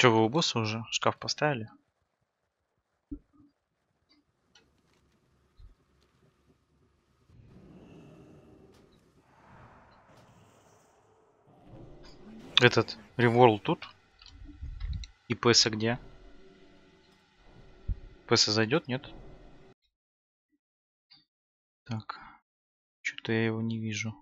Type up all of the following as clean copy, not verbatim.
Че, вы у босса уже шкаф поставили? Этот Rimworld тут? И ПС где? ПС зайдет, нет? Так. Что-то я его не вижу.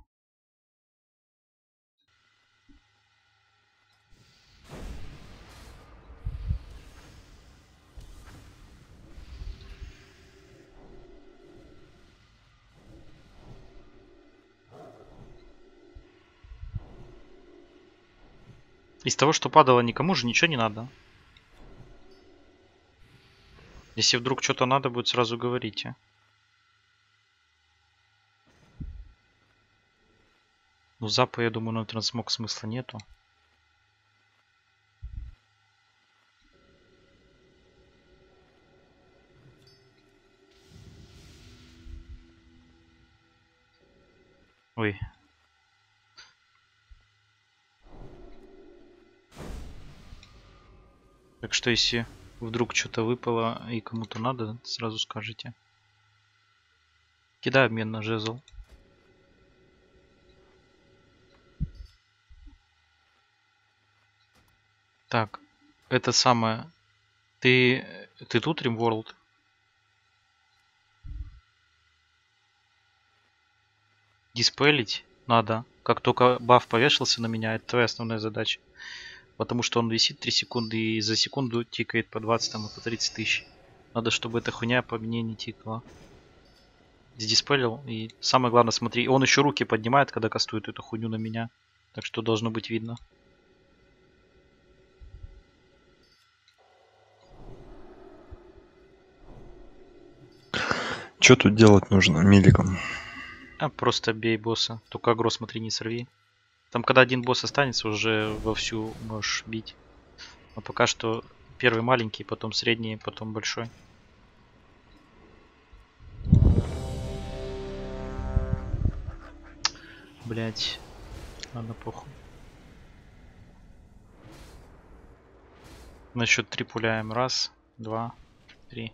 Из того, что падало, никому же ничего не надо. Если вдруг что-то надо будет, сразу говорите. Ну, запа, я думаю, на трансмог смысла нету. Ой. Так что, если вдруг что-то выпало и кому-то надо, сразу скажите. Кидай обмен на жезл. Так, это самое. Ты тут, Rimworld? Диспелить надо. Как только баф повешался на меня, это твоя основная задача. Потому что он висит 3 секунды и за секунду тикает по 20 там, и по 30 тысяч. Надо, чтобы эта хуйня по мне не тикала. Сдиспелил. И самое главное, смотри, он еще руки поднимает, когда кастует эту хуйню на меня. Так что должно быть видно. Что тут делать нужно миликом? А просто бей босса. Только агро смотри, не сорви. Там когда один босс останется, уже вовсю можешь бить. А пока что первый маленький, потом средний, потом большой. Блять. Ладно, похуй. На счет 3 пуляем. Раз, два, три.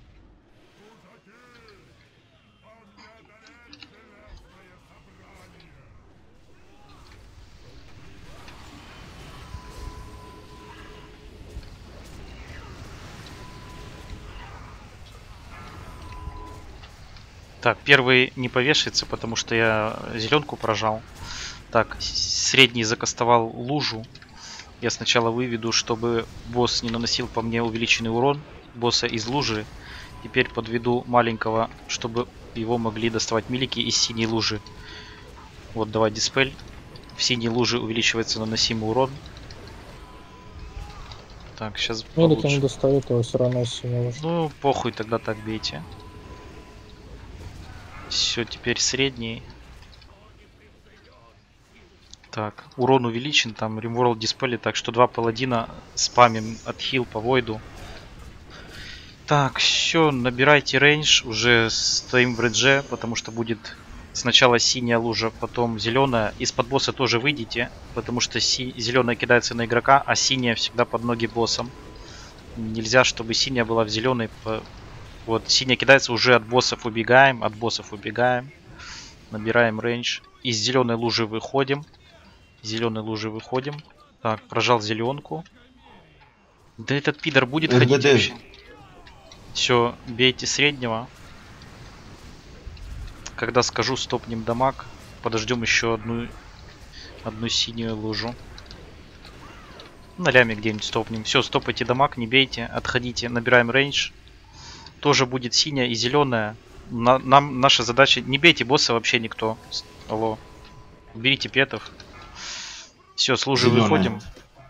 Так, первый не повешается, потому что я зеленку прожал. Так, средний закастовал лужу. Я сначала выведу, чтобы босс не наносил по мне увеличенный урон босса из лужи. Теперь подведу маленького, чтобы его могли доставать милики из синей лужи. Вот, давай диспель. В синей луже увеличивается наносимый урон. Так, сейчас милики не достают, его все равно из синей лужи. Ну, похуй, тогда так бейте. Все, теперь средний. Так, урон увеличен, там Rimworld Dispel, так что 2 паладина спамим отхил по войду. Так, все, набирайте рейндж, уже стоим в редже, потому что будет сначала синяя лужа, потом зеленая. Из-под босса тоже выйдите, потому что зеленая кидается на игрока, а синяя всегда под ноги боссом. Нельзя, чтобы синяя была в зеленой. Вот, синяя кидается, уже от боссов убегаем, Набираем рейндж. Из зеленой лужи выходим. Так, прожал зеленку. Да этот пидор будет ходить вообще. Все, бейте среднего. Когда скажу, стопнем дамаг. Подождем еще одну синюю лужу. На ляме где-нибудь стопнем. Все, стопайте дамаг, не бейте, отходите, набираем рейндж. Тоже будет синяя и зеленая. Нам наша задача... Не бейте босса вообще никто. Алло. Берите петов. Все, с лужи выходим.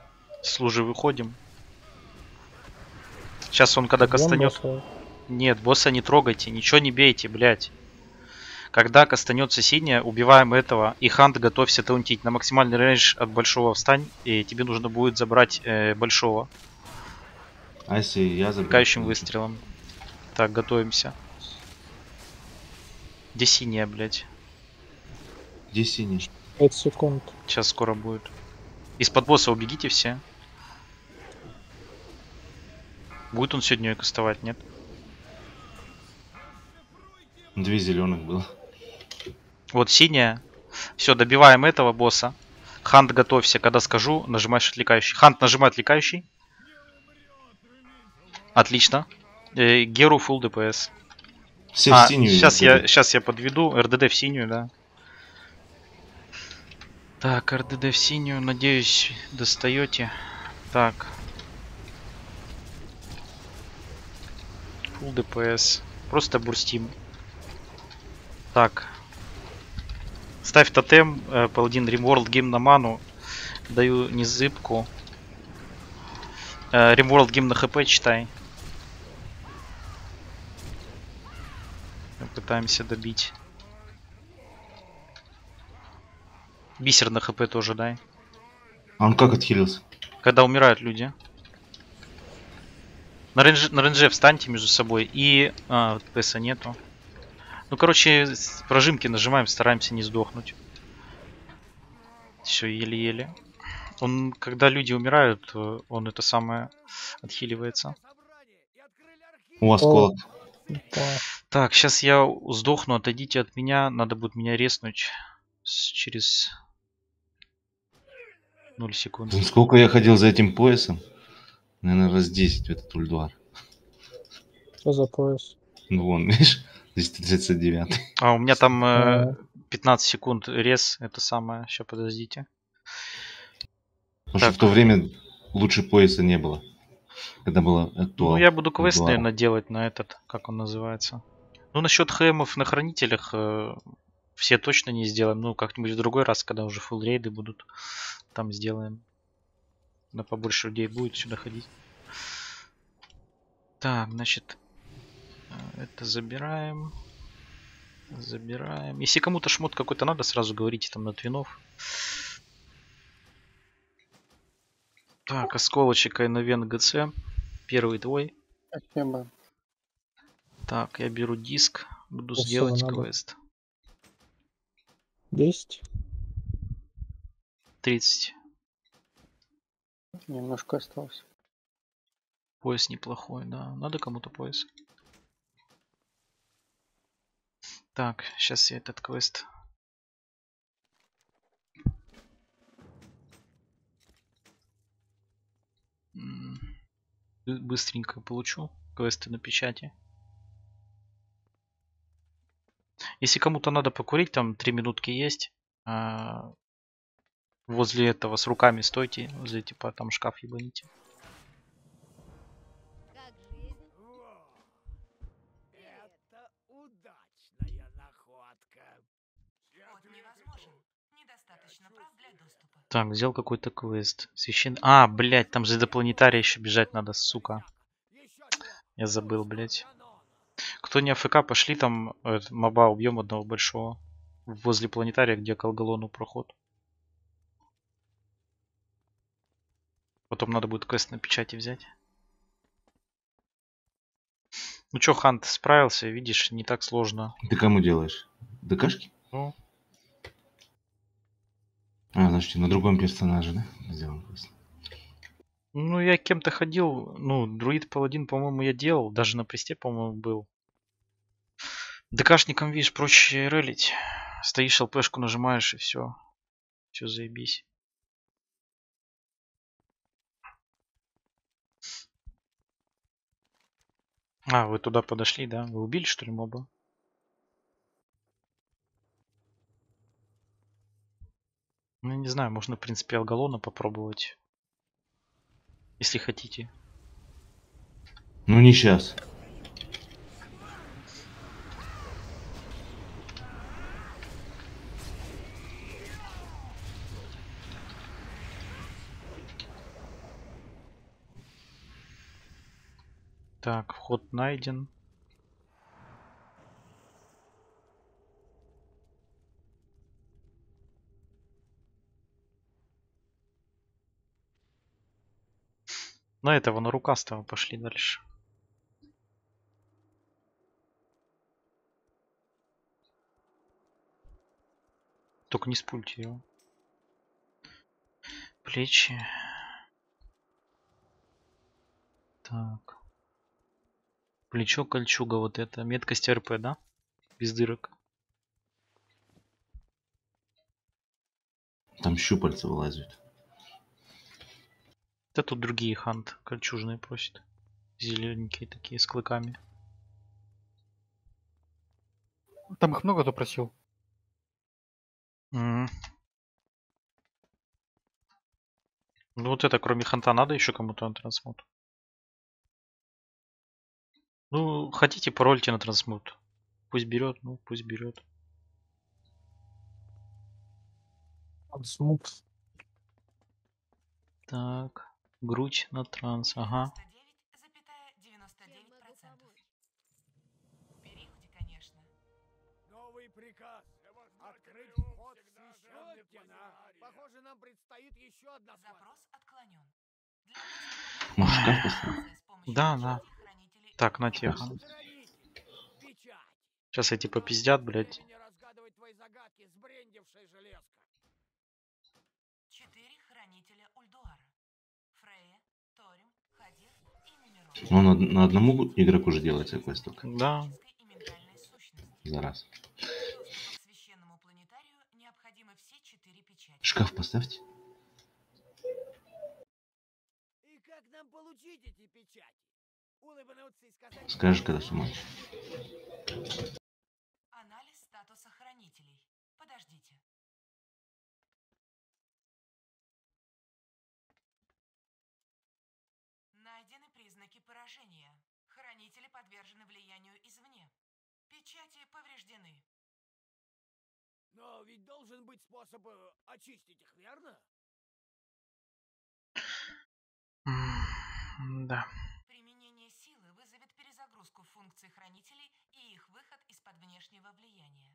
Сейчас он когда кастанет... Нет, босса не трогайте, ничего не бейте, блять. Когда кастанется синяя, убиваем этого. И хант готовься таунтить. На максимальный рейндж от большого встань. И тебе нужно будет забрать большого. А если я заберу? Пикающим выстрелом. Так, готовимся. Где синяя, блять? Где синий? 5 секунд. Сейчас скоро будет. Из-под босса убегите все. Будет он сегодня кастовать, нет? 2 зеленых было. Вот синяя. Все, добиваем этого босса. Хант, готовься, когда скажу, нажимаешь отвлекающий. Хант нажимает отвлекающий. Отлично. Геру full ДПС. Все в синюю. Сейчас я подведу. РДД в синюю, да. Так, РДД в синюю. Надеюсь, достаете. Так. Full ДПС. Просто бурстим. Так. Ставь тотем. Паладин Римворлд гимн на ману. Даю незыбку. Римворлд гимн на хп читай. Пытаемся добить. Бисер на хп тоже дай. А он как отхилился? Когда умирают люди. На рейнже встаньте между собой. И... вот ПСа нету. Ну, короче, прожимки нажимаем, стараемся не сдохнуть. Все, еле-еле. Он, когда люди умирают, он это самое отхиливается. У осколок. Да. Так, сейчас я сдохну, отойдите от меня. Надо будет меня резнуть через 0 секунд. Сколько я ходил за этим поясом? Наверное, раз 10 в этот ульдуар. Что за пояс? Ну вон, видишь, 239. А у меня там 15 секунд рез. Это самое. Сейчас подождите. Потому что в то время лучше пояса не было. Когда было актуал. Ну, я буду квест, актуал. наверное, делать на этот, как он называется. Ну, насчет ХМов на хранителях все точно не сделаем. Ну, как-нибудь в другой раз, когда уже фулл рейды будут, там сделаем. На побольше людей будет сюда ходить. Так, значит, это забираем. Забираем. Если кому-то шмот какой-то надо, сразу говорите там на твинов. Так, осколочек Айновен ГЦ. Первый твой. Спасибо. Так, я беру диск. Буду Спасибо, сделать надо. квест. 10. 30. Немножко осталось. Пояс неплохой, да. Надо кому-то пояс. Так, сейчас я этот квест. Быстренько получу квесты на печати. Если кому-то надо покурить, там 3 минутки есть. Возле этого с руками стойте. Возле типа там шкаф ебаните. Как жизнь? Это удачная находка. Вход невозможен. Недостаточно прав для доступа. Так, взял какой-то квест. Священный. А, блять, там же до планетария еще бежать надо, сука. Я забыл, блять. Кто не АФК, пошли там моба убьем одного большого. Возле планетария, где к Алгалону проход. Потом надо будет квест на печати взять. Ну чё, Хант справился, видишь, не так сложно. Ты кому делаешь? ДКшки? Ну, А, значит, на другом персонаже, да? Сделан просто. ну я кем-то ходил, ну, друид паладин, по-моему, я делал, даже на престе, по-моему, был. ДКшником, видишь, проще релить. Стоишь, ЛПшку нажимаешь и все. Все, заебись. А, вы туда подошли, да? Вы убили, что ли, моба? Ну, я не знаю, можно, в принципе, Алгалона попробовать. Если хотите. Ну не сейчас. Так, вход найден. На этого, на рукастого пошли дальше. Только не спульте его. Плечи. Так. Плечо, кольчуга, вот это. Меткость РП, да? Без дырок. Там щупальца вылазят. Да тут другие хант. Кольчужные просят. Зелененькие такие, с клыками. Там их много кто просил. Мгм. Ну вот это, кроме ханта, надо еще кому-то на трансмут? Ну, хотите, парольте на трансмут. Пусть берет, ну пусть берет. Смут. Так, грудь на транс, ага. 99,99%. Периоде, конечно. Новый приказ. Открыть вход в священный пена. Похоже, нам предстоит еще одна схватка. Запрос отклонен. Для доступа Может, шкаф к поставим? информации с помощью Да, печати да. хранителей Так, на Ульдуара. тех. Хранитель. Печать. Сейчас эти попиздят, блядь. Не разгадывать твои загадки, сбрендившая железка. 4 хранителя Ульдуара. Фрея, Торим, Хадир и Немирон. Ну, на одному игроку же делается квест только. Да. Физической и ментальной сущности. За раз. Для доступа к священному планетарию необходимы все 4 печати. Шкаф поставьте. И как нам получить эти печати? Улыбнуться и сказать... Скажешь, когда все матч. Анализ статуса хранителей. Подождите. Найдены признаки поражения. Хранители подвержены влиянию извне. Печати повреждены. Но ведь должен быть способ очистить их, верно? Да. Применение силы вызовет перезагрузку функций хранителей и их выход из-под внешнего влияния.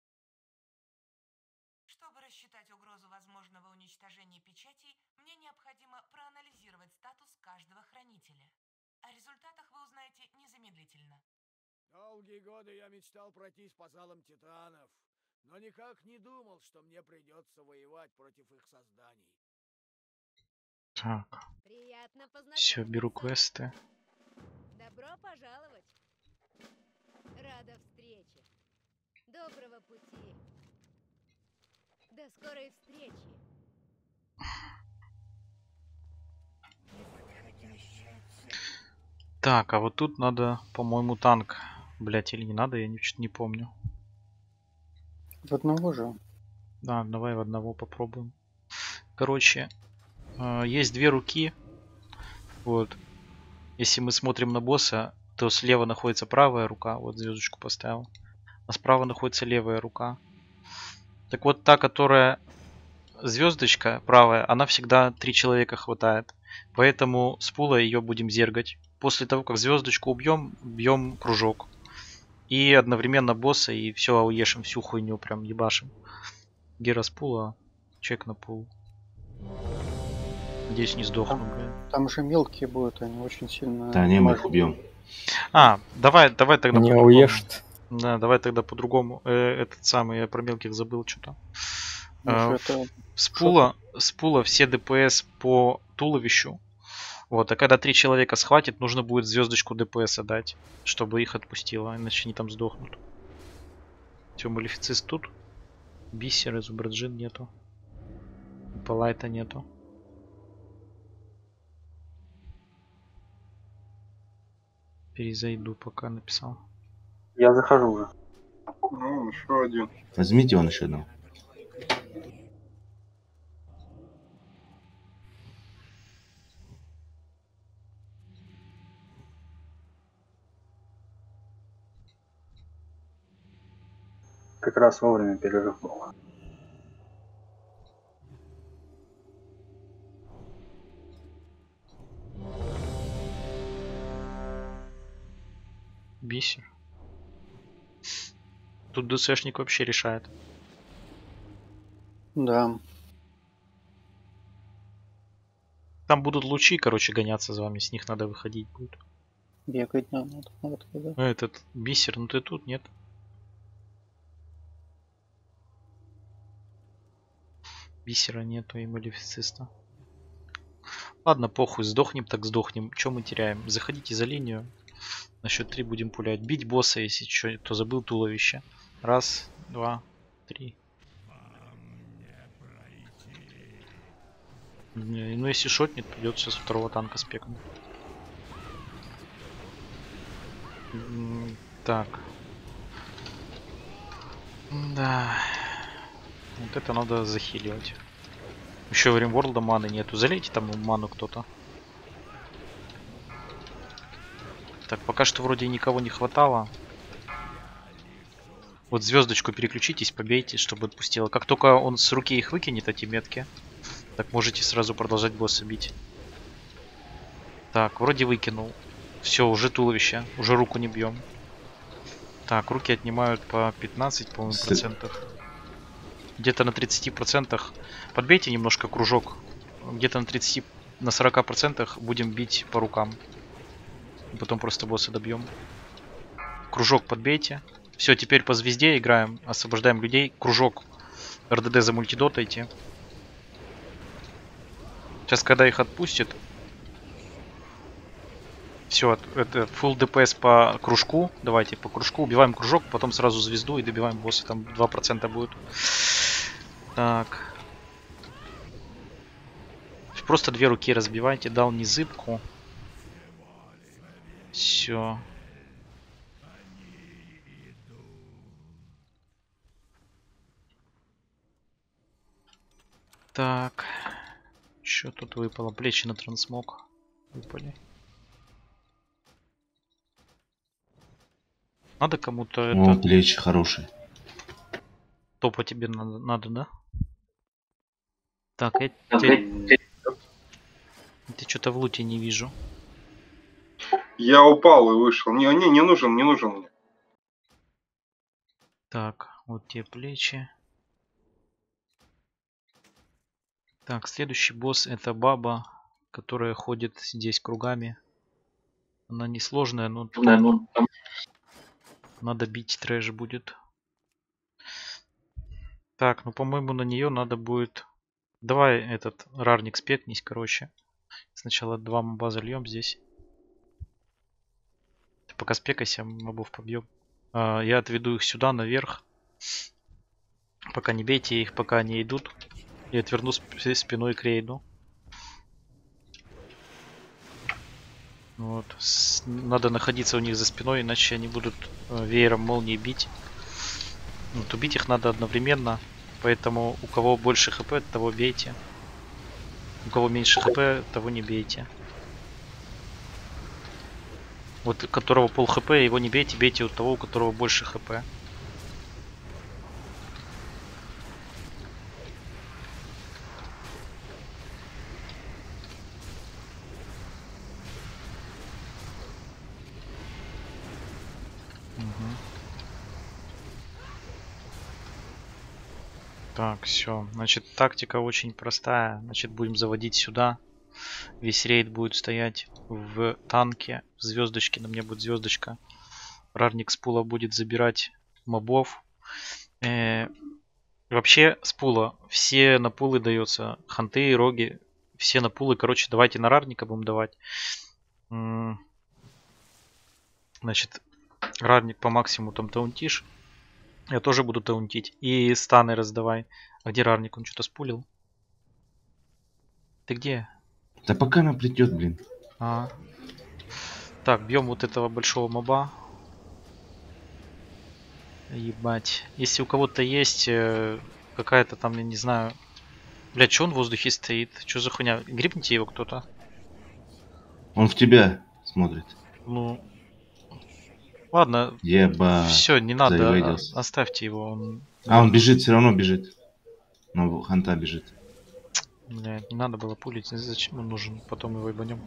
Чтобы рассчитать угрозу возможного уничтожения печатей, мне необходимо проанализировать статус каждого хранителя. О результатах вы узнаете незамедлительно. Долгие годы я мечтал пройтись по залам титанов, но никак не думал, что мне придется воевать против их созданий. Так, Приятно познакомиться. все, беру квесты. Добро пожаловать. Рада встрече. Доброго пути. До скорой встречи. Так, а вот тут надо, по-моему, танк. Блять, или не надо, я что-то не помню. В одного же. Да, давай в одного попробуем. Короче, есть две руки. Вот. Если мы смотрим на босса, то слева находится правая рука. Вот звездочку поставил. А справа находится левая рука. Так вот, та, которая звездочка правая, она всегда 3 человека хватает. Поэтому с пула ее будем зергать. После того, как звездочку убьем, бьем кружок. И одновременно босса, и все ауешим, всю хуйню прям ебашим. Гера с пула, чек на пул. Надеюсь, не сдохну, блин. Там же мелкие будут, они очень сильно... Да, не, мы их мажут. убьем. Давай тогда Не по-другому. уешт. Да, давай тогда по-другому. Этот самый, я про мелких забыл что-то. Ну, это... С пула все ДПС по туловищу. Вот, а когда 3 человека схватит, нужно будет звездочку ДПС дать, чтобы их отпустило, иначе они там сдохнут. Все, малефицист тут. Бисер, изубраджин нету. Палайта нету. Перезайду, пока написал. Я захожу уже. Ну, еще один. Возьмите он еще одного. Как раз вовремя перерыв был. Бисер. Тут ДСшник вообще решает. Да. Там будут лучи, короче, гоняться за вами, с них надо выходить будет. Бегать надо. Вот, да. Этот бисер, ну ты тут, нет? Бисера нету и малефициста. Ладно, похуй, сдохнем так сдохнем. Чем мы теряем? Заходите за линию. На счет 3 будем пулять. Бить босса, если что, то забыл туловище. Раз, два, три. Ну, если шотнет, придется со второго танка спекнуть. Так. Да. Вот это надо захиливать. Еще в Римворлда маны нету. Залейте там ману кто-то. Так, пока что вроде никого не хватало. Вот звездочку переключитесь, побейте, чтобы отпустило. Как только он с руки их выкинет, эти метки, так можете сразу продолжать босса бить. Так, вроде выкинул. Все, уже туловище. Уже руку не бьем. Так, руки отнимают по 15, по-моему, процентов. Где-то на 30%. Подбейте немножко кружок. Где-то на 30, на 40% будем бить по рукам. Потом просто босса добьем. Кружок подбейте. Все, теперь по звезде играем. Освобождаем людей. Кружок. РДД за мультидотайте. Сейчас, когда их отпустит. Все, это full ДПС по кружку. Давайте по кружку. Убиваем кружок, потом сразу звезду и добиваем босса. Там 2% будет. Так. Просто две руки разбивайте. Дал незыбку. Все. Так. Что тут выпало? Плечи на трансмог выпали. Надо кому-то это... плечи хорошие. Топа тебе надо, да? Так, я что-то в луте не вижу. Я упал и вышел. Не нужен, не нужен мне. Так, вот те плечи. Так, следующий босс это баба, которая ходит здесь кругами. Она несложная, но надо бить, трэш будет. Так, ну по-моему на нее надо будет... Давай этот рарник спекнись, короче. Сначала 2 моба зальем здесь. Ты пока спекайся, мобов побьем. Я отведу их сюда, наверх. Пока не бейте их, пока они идут. И отверну спиной к рейду. Вот. Надо находиться у них за спиной, иначе они будут веером молнии бить. Вот, убить их надо одновременно. Поэтому у кого больше хп, того бейте. У кого меньше хп, того не бейте. Вот у которого пол хп, его не бейте, бейте у того, у которого больше хп. Так, все. Значит, тактика очень простая. Значит, будем заводить сюда. Весь рейд будет стоять в танке. В звездочке, на мне будет звездочка. Рарник с пула будет забирать мобов. Вообще, с пула все на пулы дается. Ханты, роги. Все на пулы. Короче, давайте на рарника будем давать. Значит, рарник по максимуму там таунтишь. Я тоже буду таунтить. И станы раздавай. А где рарник? Он что-то спулил. Ты где? Да пока она придет, блин. Так, бьем вот этого большого моба. Ебать. Если у кого-то есть какая-то там, я не знаю... Блядь, что он в воздухе стоит? Что за хуйня? Грипните его кто-то. Он в тебя смотрит. Ну... Ладно. Ебать. Все, не надо. Завиделся. Оставьте его. Он бежит, все равно бежит. Но ханта бежит. Блядь, не надо было пулить. Зачем он нужен? Потом его ебанем.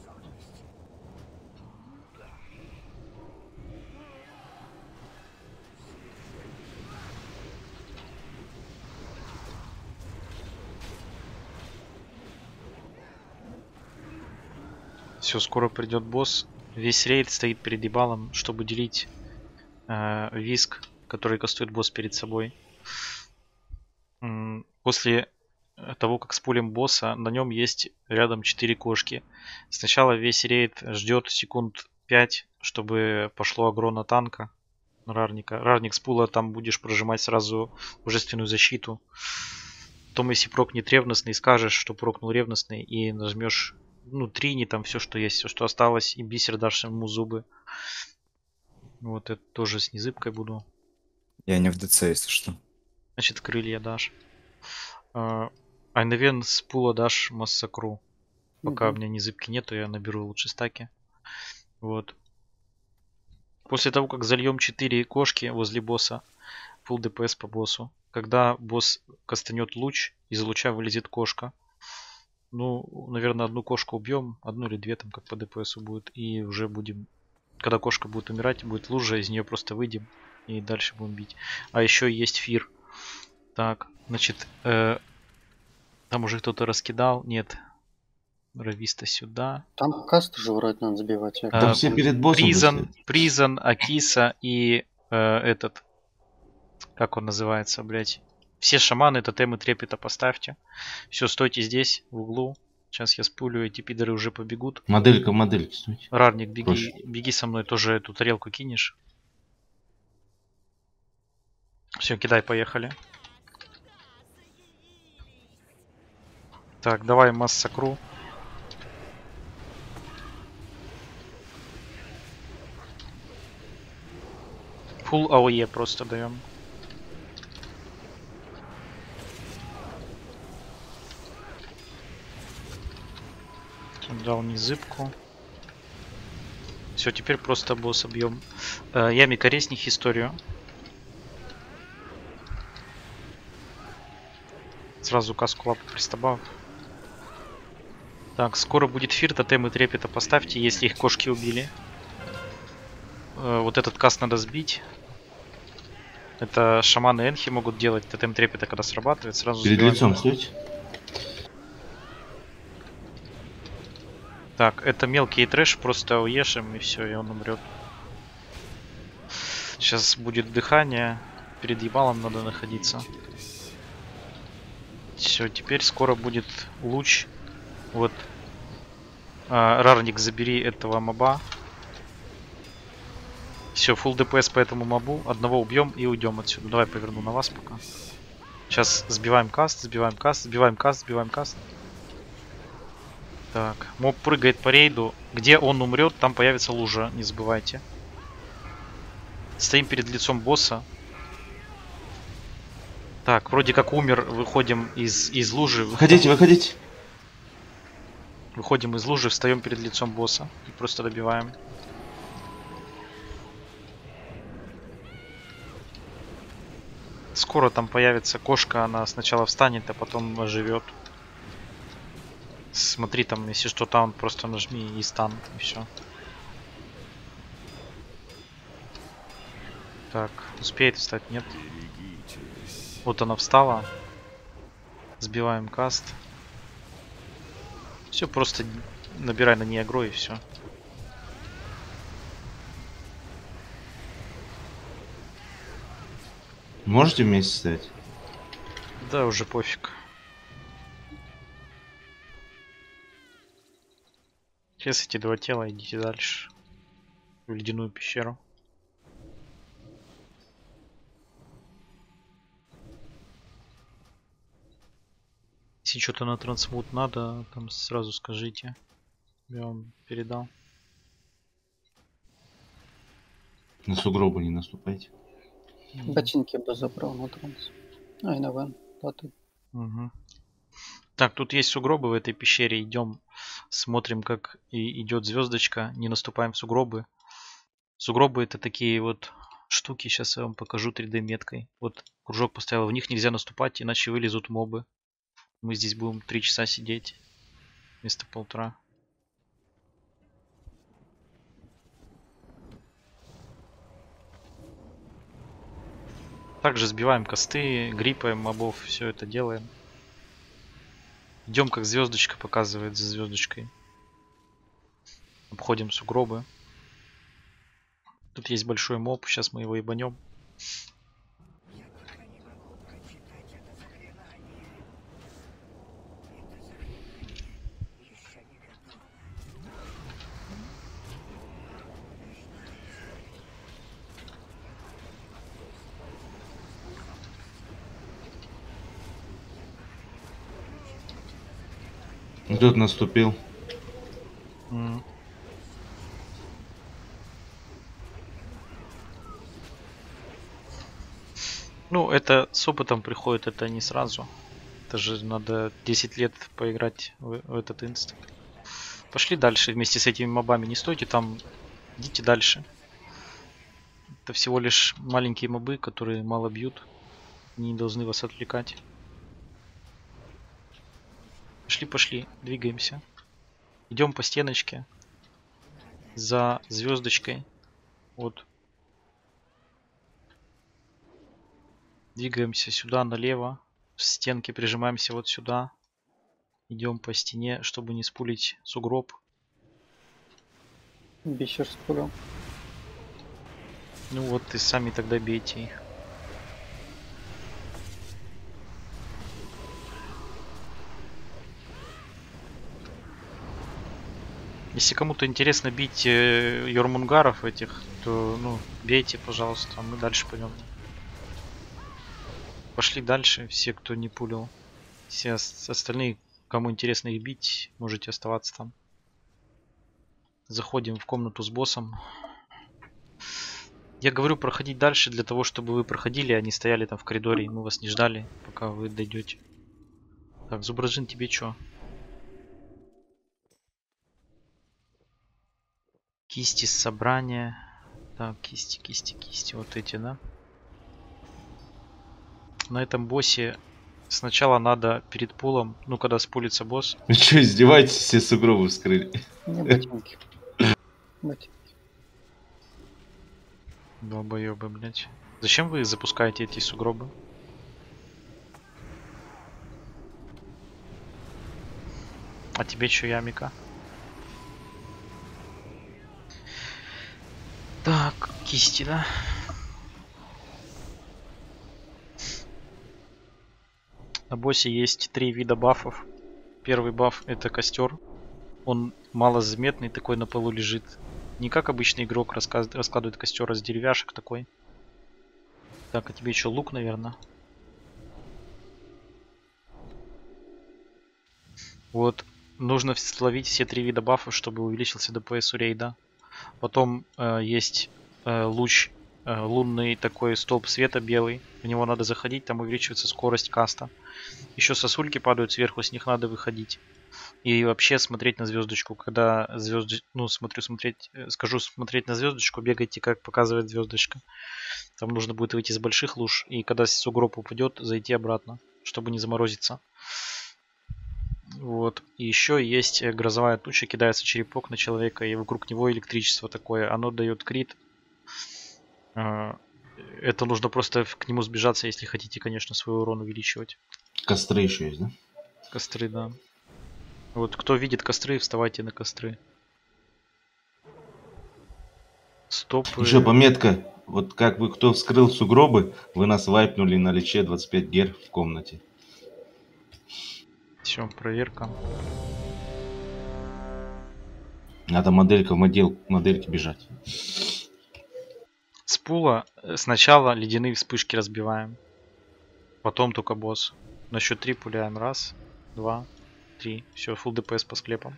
Все, скоро придет босс. Весь рейд стоит перед ебалом, чтобы делить виск, который кастует босс перед собой. После того, как спулим босса, на нем есть рядом 4 кошки. Сначала весь рейд ждет секунд 5, чтобы пошло агро на танка. На Рарника. Рарник с пула там будешь прожимать сразу божественную защиту. Потом, если прокнет ревностный, скажешь, что прокнул ревностный, и нажмешь, ну, трини там все, что есть, все, что осталось, и бисер дашь ему зубы. Вот это тоже с незыбкой буду. Я не в ДЦ, если что. Значит, крылья дашь. Айневен с пула дашь массакру. Пока у меня незыбки нету, я наберу лучше стаки. Вот. После того, как зальем 4 кошки возле босса, full ДПС по боссу. Когда босс кастанет луч, из луча вылезет кошка. Ну, наверное, одну кошку убьем, одну или две там как по ДПСу будет. И уже будем, когда кошка будет умирать, будет лужа, из нее просто выйдем и дальше будем бить. А еще есть фир. Так, значит, там уже кто-то раскидал. Нет. Рависта сюда. Там каст же вроде надо забивать. Там все перед боссом. Призан, Акиса и этот... Как он называется, блять? Все шаманы, тотемы трепета поставьте. Все, стойте здесь, в углу. Сейчас я спулю, эти пидоры уже побегут. Моделька, стойте. Рарник, беги со мной, тоже эту тарелку кинешь. Все, кидай, поехали. Так, давай массакру. Full AOE просто даем. Дал незыбку. Все, теперь просто босса бьем. Ямика, резних историю. Сразу каску лапу пристабав. Так, скоро будет фир, тотемы трепета поставьте, если их кошки убили. Вот этот каст надо сбить. Это шаманы Энхи могут делать, тотем трепета, когда срабатывает, сразу перед сбиваем. лицом стойте. Так, это мелкий трэш, просто уешим и все, и он умрет. Сейчас будет дыхание, перед ебалом надо находиться. Все, теперь скоро будет луч. Вот. Рарник, забери этого моба. Все, full ДПС по этому мобу. Одного убьем и уйдем отсюда. Давай поверну на вас пока. Сейчас сбиваем каст, сбиваем каст, сбиваем каст, сбиваем каст. Так, моб прыгает по рейду. Где он умрет, там появится лужа, не забывайте. Стоим перед лицом босса. Так, вроде как умер, выходим из лужи. Выходите. Выходим из лужи, встаем перед лицом босса и просто добиваем. Скоро там появится кошка, она сначала встанет, а потом оживет. Смотри, там, если что, там просто нажми и стан, и все. Так, успеет встать, нет? Вот она встала. Сбиваем каст. Все, просто набирай на ней агро и все. Можете вместе стоять? Да, уже пофиг. Сейчас эти два тела, идите дальше. В ледяную пещеру. Если что-то на трансмут надо, там сразу скажите. Я вам передал. На сугробы не наступайте. Ботинки бы забрал на транс. Айневен, платы. Угу. Так, тут есть сугробы в этой пещере. Идем, смотрим, как идет звездочка. Не наступаем в сугробы. Сугробы это такие вот штуки. Сейчас я вам покажу 3D меткой. Вот кружок поставил. В них нельзя наступать, иначе вылезут мобы. Мы здесь будем 3 часа сидеть вместо 1,5. Также сбиваем косты, гриппаем мобов, все это делаем. Идем, как звездочка показывает, за звездочкой. Обходим сугробы. Тут есть большой моб, сейчас мы его ебанем. Тут наступил. Ну, это с опытом приходит, это не сразу. Это же надо 10 лет поиграть в этот инст. Пошли дальше вместе с этими мобами. Не стойте там, идите дальше. Это всего лишь маленькие мобы, которые мало бьют. Не должны вас отвлекать. Пошли, пошли, двигаемся. Идем по стеночке. За звездочкой. Вот. Двигаемся сюда налево. В стенке прижимаемся вот сюда. Идем по стене, чтобы не спулить сугроб. Бичер спулил. Ну вот и сами тогда бейте их. Если кому-то интересно бить Йормунгаров этих, то ну бейте, пожалуйста, а мы дальше пойдем. Пошли дальше, все, кто не пулил. Все остальные, кому интересно их бить, можете оставаться там. Заходим в комнату с боссом. Я говорю проходить дальше для того, чтобы вы проходили, а не стояли там в коридоре, и мы вас не ждали, пока вы дойдете. Так, Зубраджин, тебе чё? Кисти собрания. Так, кисти, вот эти, да? На этом боссе сначала надо перед пулом, ну когда спулится босс. Вы что, издеваетесь, все сугробы вскрыли? Не ботинки. Ботинки. Долбоёбы, блять. Зачем вы запускаете эти сугробы? А тебе чё, Ямика? Так, кисти, да? На боссе есть 3 вида бафов. Первый баф — это костер. Он малозаметный, такой на полу лежит. Не как обычный игрок раскладывает костер из деревяшек такой. Так, а тебе еще лук, наверное. Вот. Нужно словить все 3 вида бафов, чтобы увеличился ДПС у рейда. Потом есть луч, лунный такой столб света белый. В него надо заходить, там увеличивается скорость каста. Еще сосульки падают сверху, с них надо выходить. И вообще смотреть на звездочку. Когда скажу смотреть на звездочку, бегайте, как показывает звездочка. Там нужно будет выйти из больших луж. И когда сугроб упадет, зайти обратно, чтобы не заморозиться. Вот. И еще есть грозовая туча, кидается черепок на человека, и вокруг него электричество такое. Оно дает крит. Это нужно просто к нему сбежаться, если хотите, конечно, свой урон увеличивать. Костры еще есть, да? Костры, да. Вот кто видит костры, вставайте на костры. Стоп. Еще пометка. Вот как вы кто вскрыл сугробы, вы нас вайпнули на личе 25 гер в комнате. Все, проверка. Надо моделька в модельке бежать. С пула сначала ледяные вспышки разбиваем. Потом только босс. На счет 3 пуляем. Раз, два, 3. Все, full ДПС по склепам.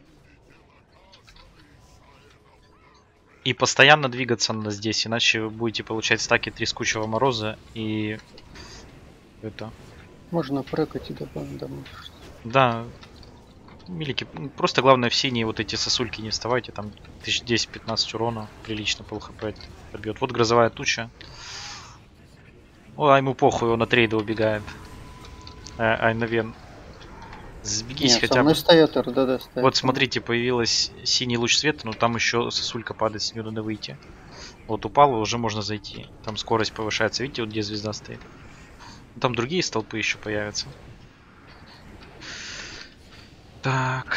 И постоянно двигаться надо здесь, иначе вы будете получать стаки трескучего мороза и это. Можно прыгать и добавить домой. Да. Милики, просто главное в синие вот эти сосульки не вставайте, там 10-15 урона, прилично пол хп побьет. Вот грозовая туча. О, а ему похуй, он от рейда убегает. Айновен. Сбегись хотя бы. Стоят, РДД стоят. Вот смотрите, появилась синий луч света, но там еще сосулька падает, с нее надо выйти. Вот упала, уже можно зайти. Там скорость повышается, видите, вот где звезда стоит. Там другие столпы еще появятся. Так.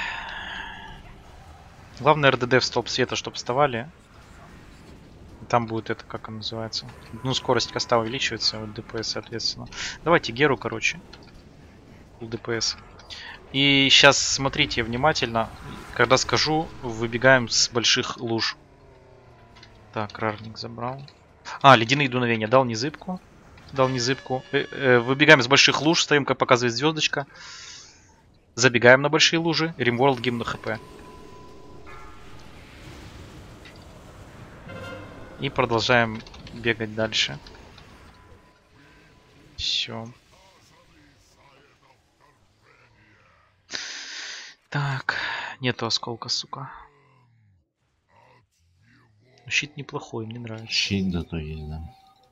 Главное РДД в столб света, чтобы вставали. Там будет это, как он называется. Ну, скорость каста увеличивается, вот ДПС, соответственно. Давайте Геру, короче. ДПС. И сейчас смотрите внимательно. Когда скажу, выбегаем с больших луж. Так, рарник забрал. А, ледяные дуновения. Дал незыбку. Выбегаем с больших луж, стоим, как показывает звездочка. Забегаем на большие лужи. Римворld гимн на хп. И продолжаем бегать дальше. Все. Так, нету осколка, сука. Щит неплохой, мне нравится. Щит да то есть, да.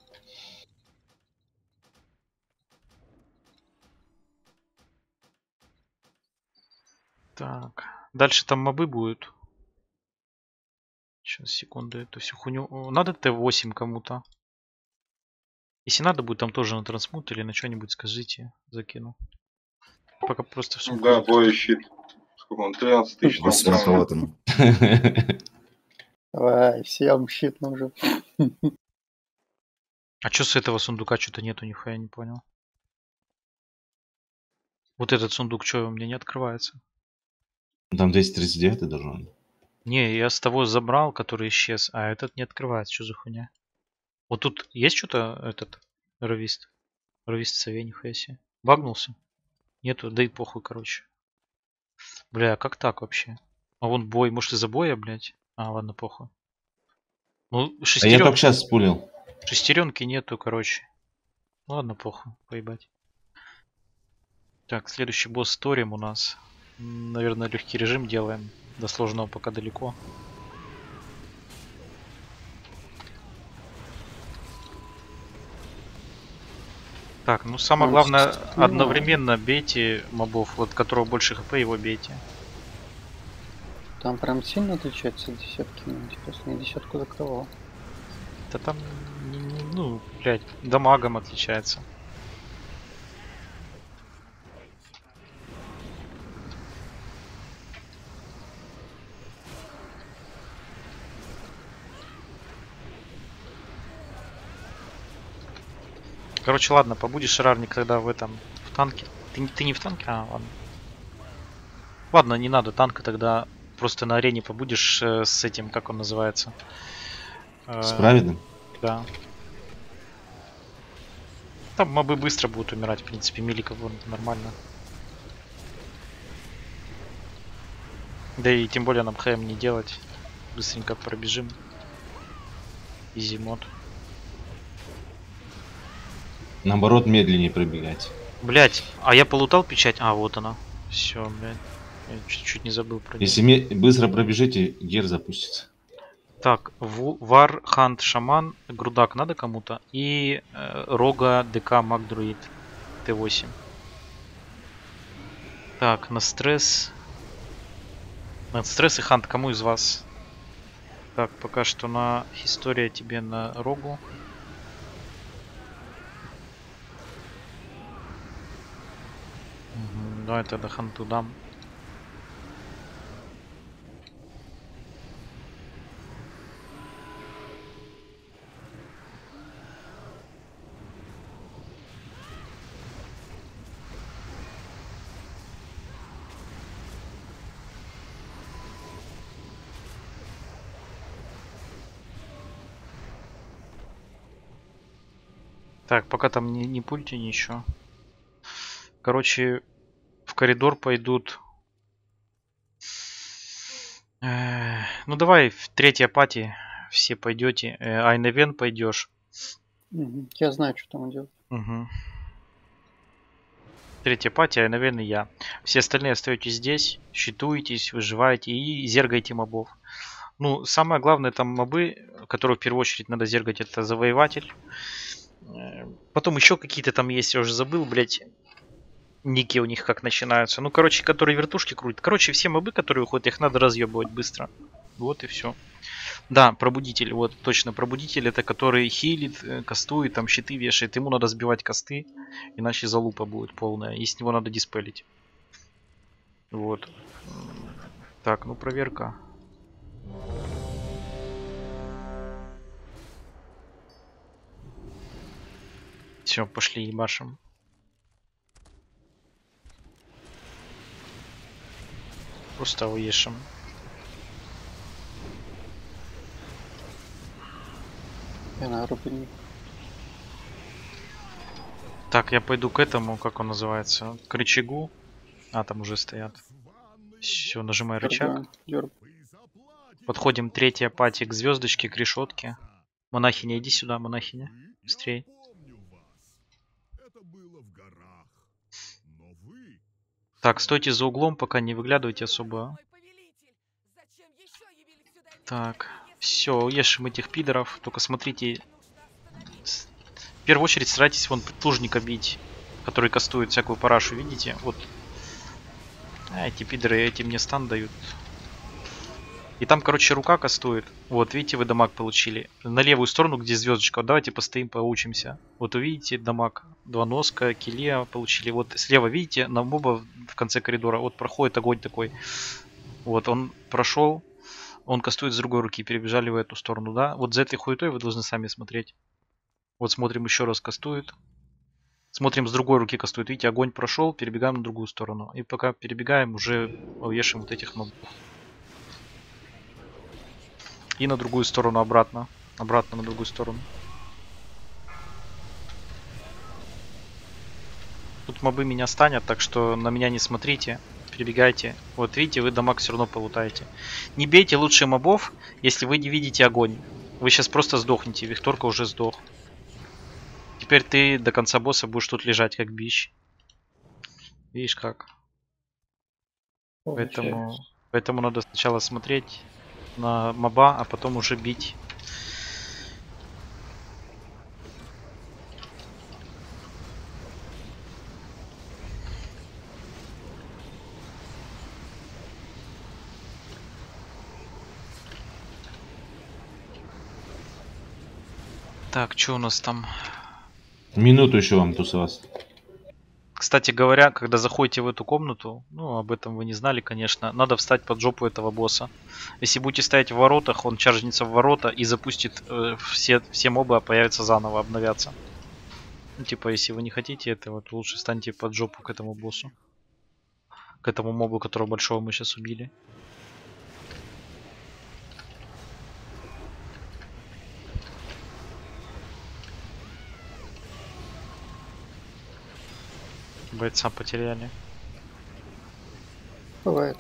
Так, дальше там мобы будут. Сейчас, секунду, эту всю хуйню. Надо Т8 кому-то. Если надо будет, там тоже на трансмут или на что-нибудь скажите, закину. Пока просто все. Да, бой щит. Сколько он? 13 тысяч. Вот там. вот он. Давай, всем щит нужен. А что с этого сундука что-то нету, нихуя не понял. Вот этот сундук, что у меня не открывается? Там 239 должен. Не, я с того забрал, который исчез, а этот не открывается. Что за хуйня? Вот тут есть что-то этот ровист? Ровист сове, нихуя себе. Багнулся? Нету, да и похуй, короче. Бля, а как так вообще? А вон бой, может из-за боя, блядь? А, ладно, похуй. Ну, А я только сейчас спулил. шестеренки нету, короче. Ладно, похуй, поебать. Так, следующий босс Торим у нас. Наверное, легкий режим делаем. До сложного пока далеко. Так, ну самое главное, одновременно бейте мобов, вот которого больше хп, его бейте. Там прям сильно отличается от десятки, мне интересно, я десятку закрывал. Да там, ну, блядь, дамагом отличается. Короче, ладно, побудешь шарарник тогда в этом, в танке. Ты не в танке? А, ладно. Ладно, не надо танка, тогда просто на арене побудешь с этим, как он называется. С праведным? Да. Там мобы быстро будут умирать, в принципе, миликов вон нормально. Да и тем более нам ХМ не делать. Быстренько пробежим. Изи мод. Наоборот, медленнее пробегать. Блять, а я полутал печать? А, вот она. Все, блядь. Я чуть-чуть не забыл про неё. Если быстро пробежите, гер запустится. Так, Вар, Хант, Шаман, Грудак надо кому-то. И Рога, ДК, Маг, Друид. Т8. Так, на стресс. На стресс и Хант, кому из вас? Так, пока что на история тебе на Рогу. Давай тогда Ханту дам. Так, пока там не пульте ничего. Короче, в коридор пойдут. Ну давай в третья пати все пойдете. Айневен пойдешь. Я знаю, что там делать. Угу. Третья пати, Айневен и я. Все остальные остаетесь здесь, щитуетесь, выживаете и зергайте мобов. Ну, самое главное там мобы, которые в первую очередь надо зергать, это завоеватель. Потом еще какие-то там есть, я уже забыл, блять. Ники у них как начинаются. Ну, короче, которые вертушки крутят. Короче, все мобы, которые уходят, их надо разъебывать быстро. Вот и все. Да, пробудитель, вот точно. Пробудитель это который хилит, кастует, там щиты вешает. Ему надо сбивать касты, иначе залупа будет полная. И с него надо диспелить. Вот. Так, ну проверка. Все, пошли ебашим. Просто уешим. Я на рубильник. Так, я пойду к этому, как он называется, к рычагу. А, там уже стоят. Все, нажимай рычаг. Дергаем. Подходим, третья пати к звездочке, к решетке. Монахиня, иди сюда, монахиня. Быстрей. Так, стойте за углом, пока не выглядывайте особо. Так, все, ешим этих пидоров. Только смотрите. В первую очередь старайтесь вон плужника бить, который кастует всякую парашу, видите? Вот. Эти пидоры, эти мне стан дают. И там, короче, рука кастует. Вот, видите, вы дамаг получили. На левую сторону, где звездочка. Вот давайте постоим, поучимся. Вот увидите, дамаг. Два носка, килия получили. Вот слева, видите, на моба в конце коридора. Вот проходит огонь такой. Вот, он прошел. Он кастует с другой руки. Перебежали в эту сторону, да? Вот за этой хуетой вы должны сами смотреть. Вот смотрим, еще раз кастует. Смотрим, с другой руки кастует. Видите, огонь прошел, перебегаем на другую сторону. И пока перебегаем, уже вешаем вот этих мобов. И на другую сторону обратно. Обратно на другую сторону. Тут мобы меня станят, так что на меня не смотрите. Перебегайте. Вот видите, вы дамаг все равно полутаете. Не бейте лучше мобов, если вы не видите огонь. Вы сейчас просто сдохнете. Викторка уже сдох. Теперь ты до конца босса будешь тут лежать, как бич. Видишь как? Поэтому надо сначала смотреть на моба, а потом уже бить. Так, что у нас там? Минуту еще вам тусоваться. Кстати говоря, когда заходите в эту комнату, ну, об этом вы не знали, конечно, надо встать под жопу этого босса. Если будете стоять в воротах, он чаржнется в ворота и запустит все мобы, появятся заново, обновятся. Ну, типа, если вы не хотите этого, то лучше встаньте под жопу к этому боссу. К этому мобу, которого большого мы сейчас убили. Бойца потеряли. Бывает.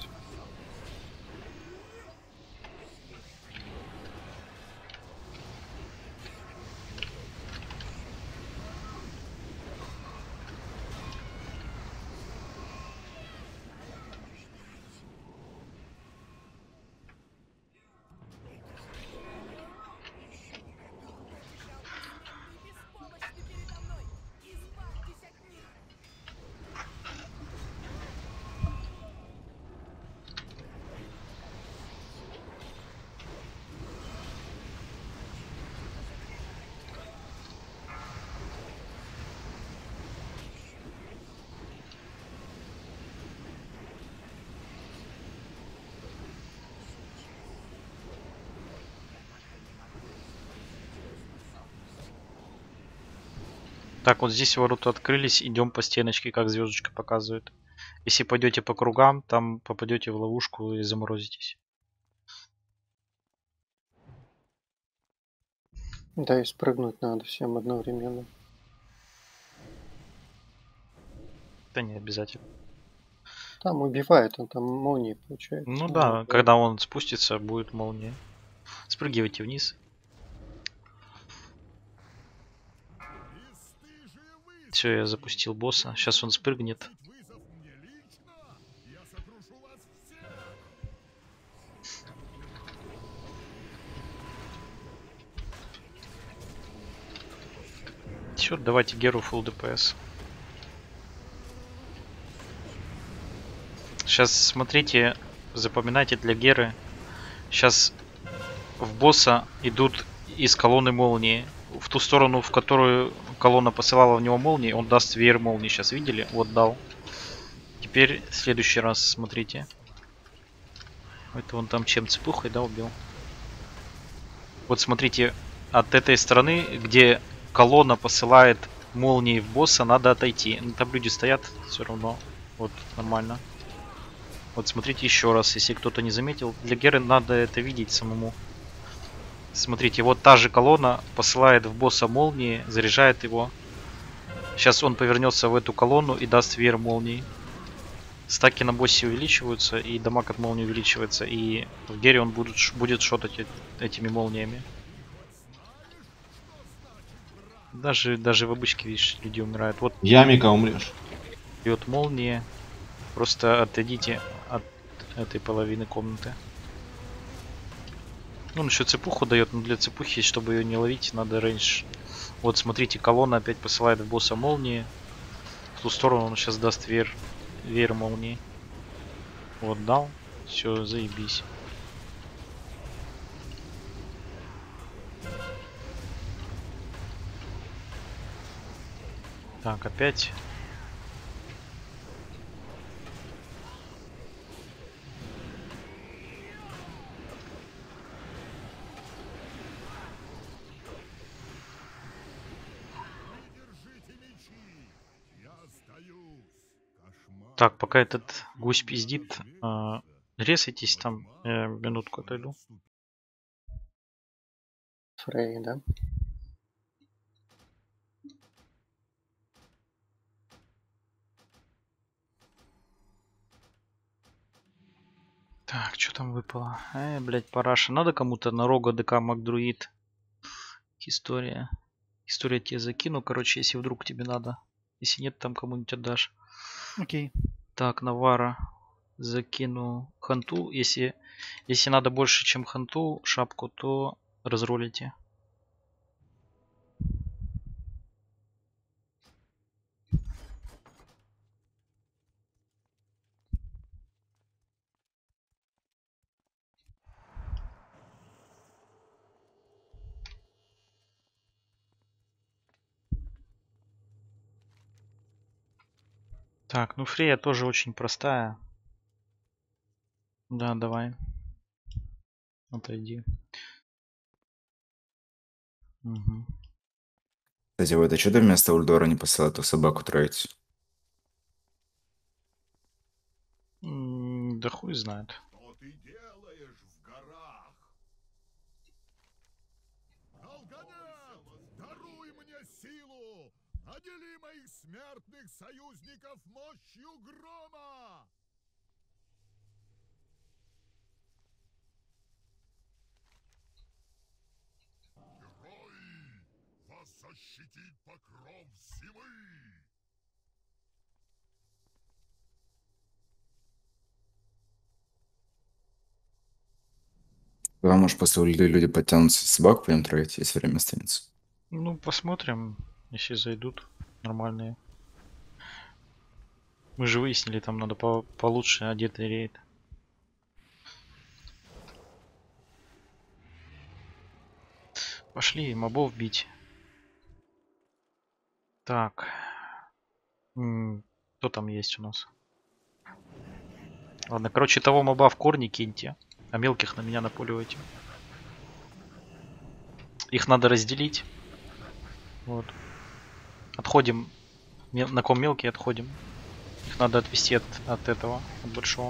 Так, вот здесь ворота открылись, идем по стеночке, как звездочка показывает. Если пойдете по кругам, там попадете в ловушку и заморозитесь. Да, и спрыгнуть надо всем одновременно. Да не обязательно. Там убивает, он там молнии получает. Ну да, когда он спустится, будет молния. Спрыгивайте вниз. Все, я запустил босса. Сейчас он спрыгнет. Черт, давайте Геру full ДПС. Сейчас смотрите, запоминайте для Геры. Сейчас в босса идут из колонны молнии. В ту сторону, в которую колонна посылала в него молнии, он даст веер молнии. Сейчас видели? Вот дал. Теперь в следующий раз смотрите. Это он там чем цепухой, да, убил? Вот смотрите, от этой стороны, где колонна посылает молнии в босса, надо отойти. Ну, там люди стоят все равно. Вот, нормально. Вот смотрите еще раз, если кто-то не заметил. Для Геры надо это видеть самому. Смотрите, вот та же колонна посылает в босса молнии, заряжает его. Сейчас он повернется в эту колонну и даст веер молнии. стаки на боссе увеличиваются, и дамаг от молнии увеличивается, и в Гере он будет шотать этими молниями. Даже в обычке, видишь, люди умирают. Вот Ямика умрешь. бьет молнии. Просто отойдите от этой половины комнаты. Ну, он еще цепуху дает, но для цепухи, чтобы ее не ловить, надо рейндж. Вот, смотрите, колонна опять посылает в босса молнии. В ту сторону он сейчас даст веер молнии. Вот, дал. Все, заебись. Так, опять. Так, пока этот гусь пиздит, резайтесь там, я минутку отойду. Фрей, да? Так, что там выпало? Блять, параша. Надо кому-то на рога ДК Макдруид. История. История тебе закину, короче, если вдруг тебе надо. Если нет, там кому-нибудь отдашь. Окей. Так, Навара. Закину ханту. Если надо больше, чем ханту, шапку, то разролите. Так, ну Фрея тоже очень простая. Да, давай. Отойди. Угу. Кстати, вы это что-то вместо Ульдора не посылать, то собаку троить? Да хуй знает. Что ты делаешь в горах? Алганет, даруй мне силу! Надели моих смертных союзников мощью грома! Герои! Вас защитит покров зимы! Тогда, может, после Ульды люди подтянутся, собаку будем троить, если время останется. Ну, посмотрим, если зайдут нормальные. Мы же выяснили, там надо получше одетый рейд. Пошли мобов бить. Так. Кто там есть у нас? Ладно, короче, того моба в корни киньте. А мелких на меня напуливайте. Их надо разделить. Вот. Отходим. На ком мелкие отходим. Их надо отвести от этого, от большого.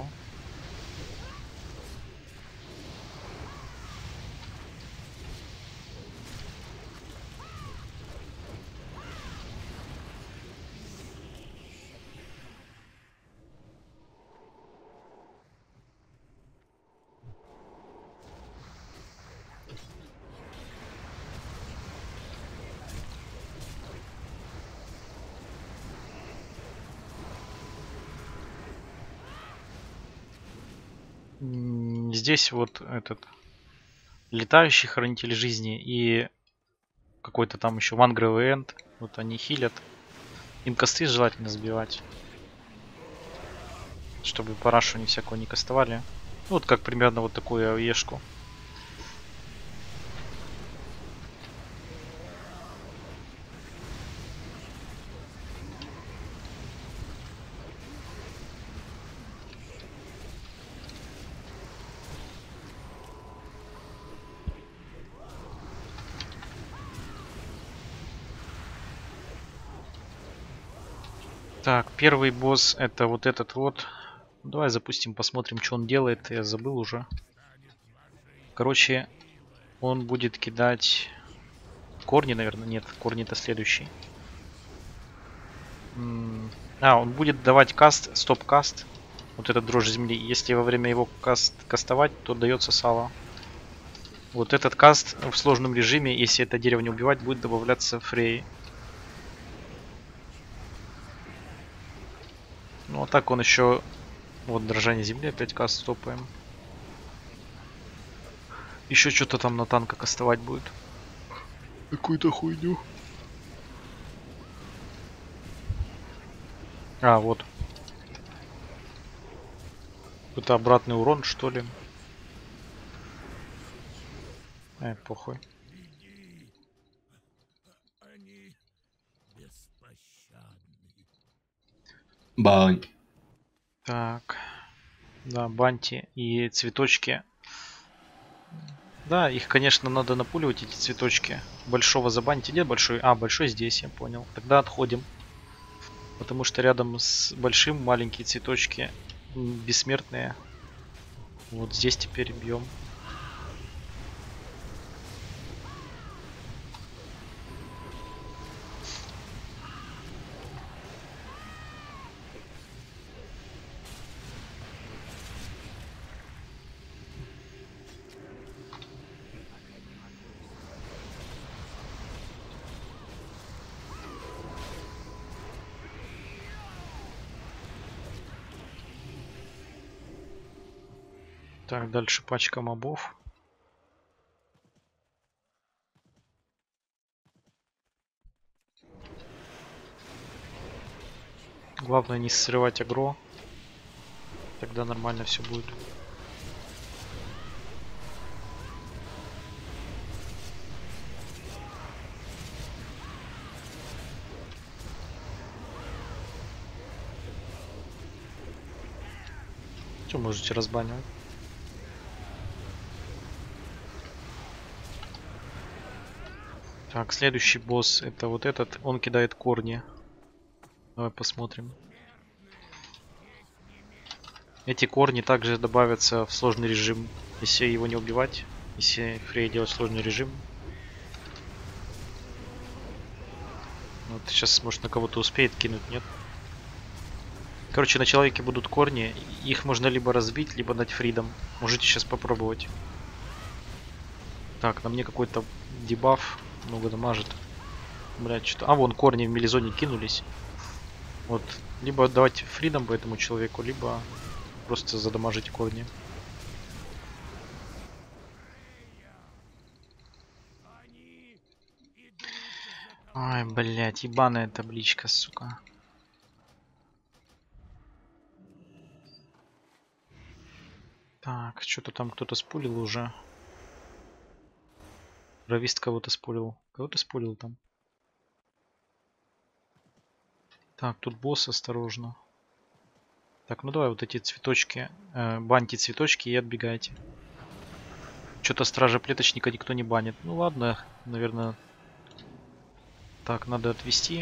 Здесь вот этот летающий хранитель жизни и какой-то там еще мангровый энд. Вот они хилят. Им косты желательно сбивать. Чтобы парашу не всякого не кастовали. Вот как примерно вот такую АЕшку. Так, первый босс это вот этот вот. Давай запустим, посмотрим, что он делает. Я забыл уже. Короче, он будет кидать корни, наверное. Нет, корни это следующий. Он будет давать каст, стоп-каст. Вот этот дрожь земли. Если во время его кастовать, то дается сало. Вот этот каст в сложном режиме, если это дерево не убивать, будет добавляться фрей. Ну а так он еще... Вот дрожание земли, опять каст стопаем. Еще что-то там на танка кастовать будет. Какую-то хуйню. А, вот. Это обратный урон, что ли? Похуй. Бань. Так. Да, банти и цветочки. Да, их, конечно, надо напуливать, эти цветочки. Большого забаньте. Где большой? А, большой здесь, я понял. Тогда отходим. Потому что рядом с большим маленькие цветочки бессмертные. Вот здесь теперь бьем. Так, дальше пачка мобов. Главное не срывать агро. Тогда нормально все будет. Что можете разбанивать? Так, следующий босс это вот этот. Он кидает корни. Давай посмотрим. Эти корни также добавятся в сложный режим, если его не убивать. Если Фрей делать сложный режим. Вот сейчас, может, на кого-то успеет кинуть, нет? Короче, на человеке будут корни. Их можно либо разбить, либо дать фридом. Можете сейчас попробовать. Так, на мне какой-то дебаф. Много дамажит. Блять, что... А, вон корни в мелизоне кинулись. Вот. Либо давать фридом по этому человеку, либо просто задамажить корни. Ай, блять, ебаная табличка, сука. Так, что-то там кто-то спулил уже. Равист кого-то спулил. Кого-то спулил там. Так, тут босс, осторожно. Так, ну давай вот эти цветочки. Баньте цветочки и отбегайте. Что-то стража плеточника никто не банит. Ну ладно, наверное. Так, надо отвести.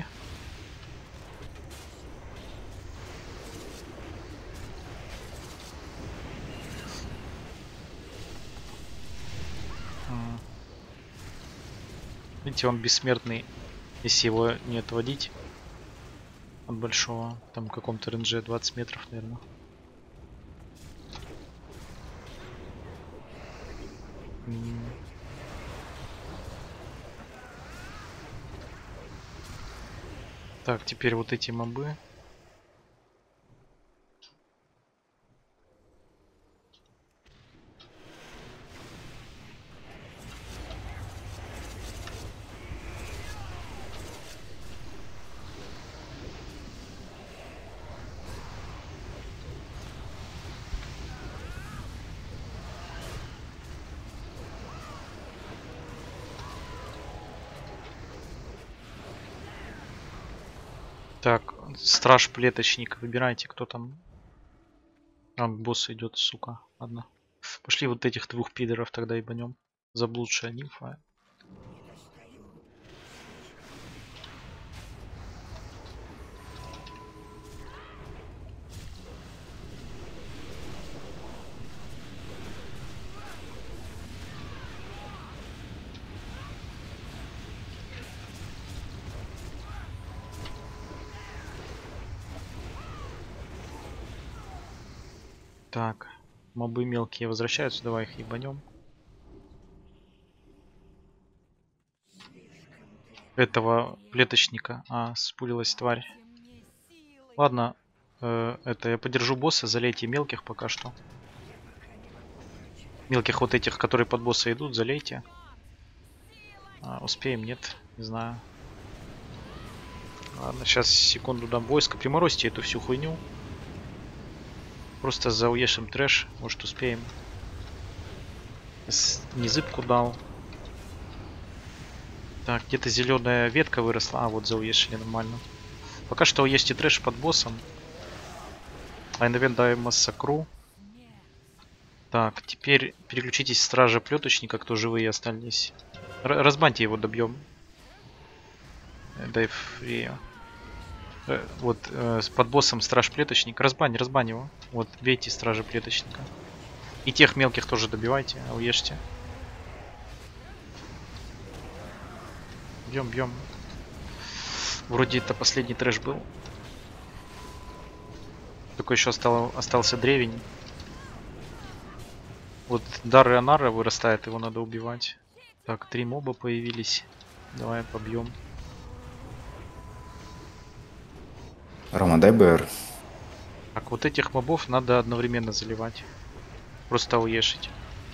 Видите, он бессмертный, если его не отводить от большого, там в каком-то рейнже 20 метров, наверное. Так, теперь вот эти мобы. Так, страж-плеточник, выбирайте, кто там. А, босс идет, сука. Ладно. Пошли вот этих двух пидоров тогда ебанем. Заблудшая нимфа. Так, мобы мелкие возвращаются, давай их ебанем. Этого плеточника. Спулилась тварь. Ладно, это я подержу босса, залейте мелких пока что. Мелких вот этих, которые под босса идут, залейте. Успеем, нет, не знаю. Ладно, сейчас секунду дам войска. Приморозьте эту всю хуйню. Просто зауешим трэш, может успеем. Незыбку дал. Так, где-то зеленая ветка выросла. Вот зауешили нормально. Пока что уешьте трэш под боссом. Айновен массакру. Так, теперь переключитесь в стража плеточника, кто живые остались. Разбаньте его, добьем. Дай фрия. Вот под боссом страж плеточник. Разбань его. Вот, бейте стража плеточника. И тех мелких тоже добивайте, уешьте. Бьем. Вроде это последний трэш был. Только еще остался древень. Вот дар Ионара вырастает, его надо убивать. Так, 3 моба появились. Давай побьем. Рома, дай БР. Так, вот этих мобов надо одновременно заливать. Просто уешить.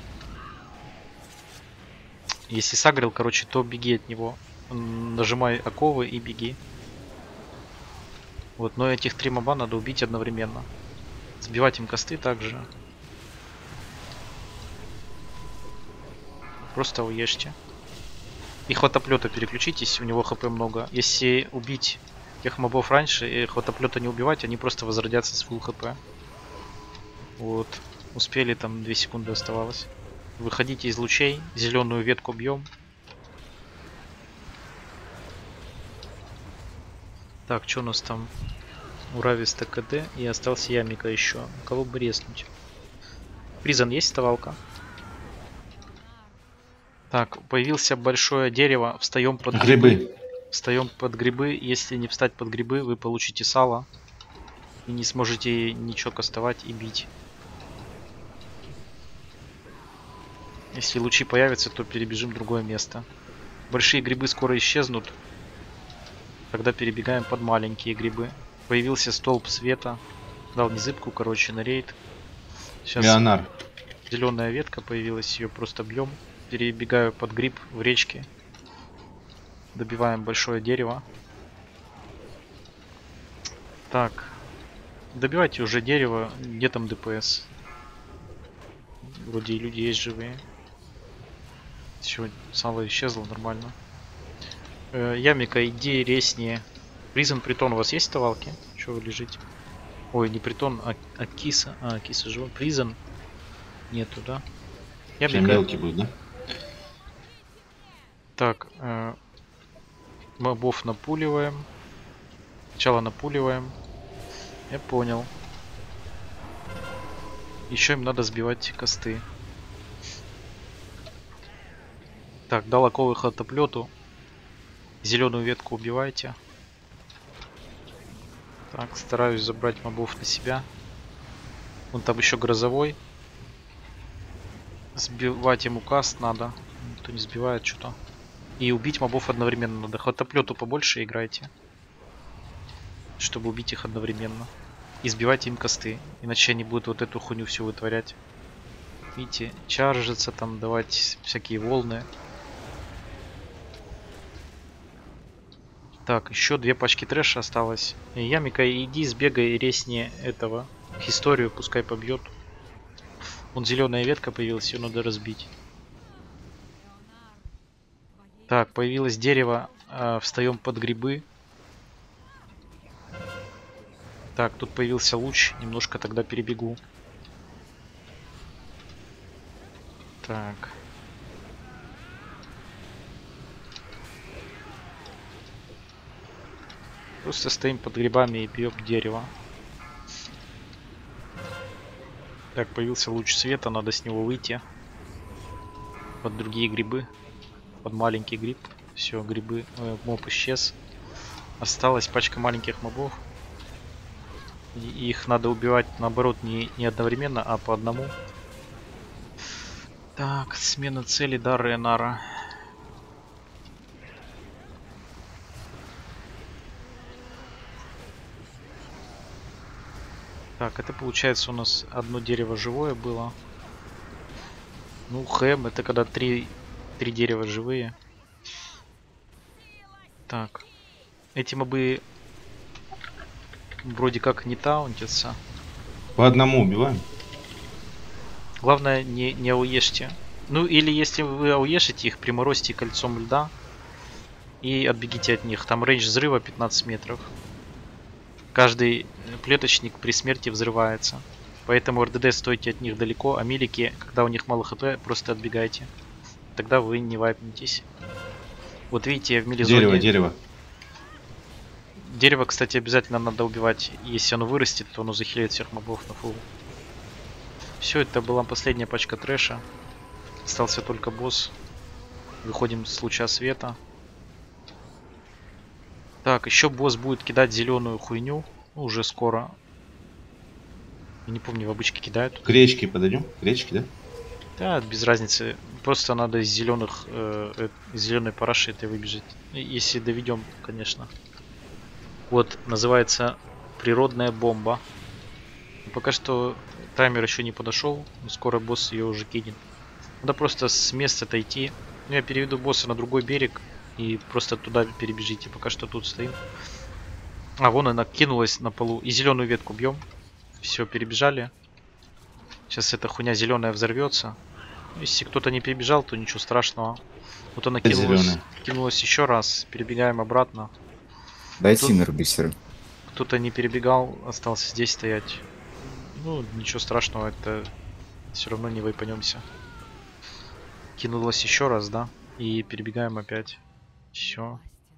Если сагрил, короче, то беги от него. Нажимай оковы и беги. Вот, но этих 3 моба надо убить одновременно. Сбивать им косты также. Просто уешьте. И хватоплета переключитесь, у него хп много. Если убить тех мобов раньше и хватоплета не убивать, они просто возродятся с фулл хп. Вот. Успели, там 2 секунды оставалось. Выходите из лучей, зеленую ветку бьем. Так, что у нас там? Уравис ТКД и остался Ямика еще. Кого бы резнуть? Призан есть, вставалка? Так, появился большое дерево. Встаем под грибы. Встаем под грибы. Если не встать под грибы, вы получите сало. И не сможете ничего кастовать и бить. Если лучи появятся, то перебежим в другое место. Большие грибы скоро исчезнут. Тогда перебегаем под маленькие грибы. Появился столб света. Дал незыбку, короче, на рейд. Сейчас Леонар. Зеленая ветка появилась, ее просто бьем. Перебегаю под гриб в речке. Добиваем большое дерево. Так. Добивайте уже дерево. Где там ДПС? Вроде и люди есть живые. Все, сало исчезло, нормально. Ямика, иди резнее. Призон, притон, у вас есть вставалки? Чего вы лежите? Ой, не притон, а киса. Киса живой. Призон нету, да? Ямика... Мелкий будет, да? Так, мобов напуливаем. Сначала напуливаем. Я понял. Еще им надо сбивать косты. Так, дал оковы хлотоплету. Зеленую ветку убивайте. Так, стараюсь забрать мобов на себя. Вон там еще грозовой. Сбивать ему каст надо. Никто не сбивает что-то. И убить мобов одновременно надо. Хлотоплету побольше играйте. Чтобы убить их одновременно. И сбивайте им косты. Иначе они будут вот эту хуйню всю вытворять. Видите, чаржиться там, давать всякие волны. Так, еще 2 пачки трэша осталось. Ямика, иди сбегай резни этого. Историю пускай побьет. Вон зеленая ветка появилась, ее надо разбить. Так, появилось дерево. Встаем под грибы. Так, тут появился луч. Немножко тогда перебегу. Так. Просто стоим под грибами и бьем дерево. Так, появился луч света, надо с него выйти. Под другие грибы. Под маленький гриб. Все, грибы. Моб исчез. Осталась пачка маленьких мобов. И их надо убивать, наоборот, не одновременно, а по одному. Так, смена цели, да, Ренара. Так, это получается у нас одно дерево живое было. Ну, хэм, это когда три дерева живые. Так. Эти мобы вроде как не таунтятся. По одному убиваем. Главное, не ауешьте. Ну, или если вы ауешите их, приморозьте кольцом льда и отбегите от них. Там рейндж взрыва 15 метров. Каждый плеточник при смерти взрывается. Поэтому РДД стойте от них далеко, а милики, когда у них мало хп, просто отбегайте. Тогда вы не вайпнетесь. Вот видите, в милизоне... Дерево. Дерево, кстати, обязательно надо убивать. Если оно вырастет, то оно захилит всех мобов на фул. Все, это была последняя пачка трэша. Остался только босс. Выходим с луча света. Так, еще босс будет кидать зеленую хуйню. Ну, уже скоро. Я не помню, в обычке кидают. К речке подойдем? К речке, да? Да, без разницы. Просто надо из зеленых, из зеленой параши этой выбежать. Если доведем, конечно. Вот, называется природная бомба. Пока что таймер еще не подошел. Но скоро босс ее уже кинет. Надо просто с места отойти. Ну, я переведу босса на другой берег. И просто туда перебежите. Пока что тут стоим. А, вон она кинулась на полу. И зеленую ветку бьем. Все, перебежали. Сейчас эта хуйня зеленая взорвется. Если кто-то не перебежал, то ничего страшного. Вот она кинулась еще раз. Перебегаем обратно. Дайте иннер-бисеры. Кто-то не перебегал, остался здесь стоять. Ну, ничего страшного, это все равно не вайпанемся. Кинулась еще раз, да? И перебегаем опять. Все.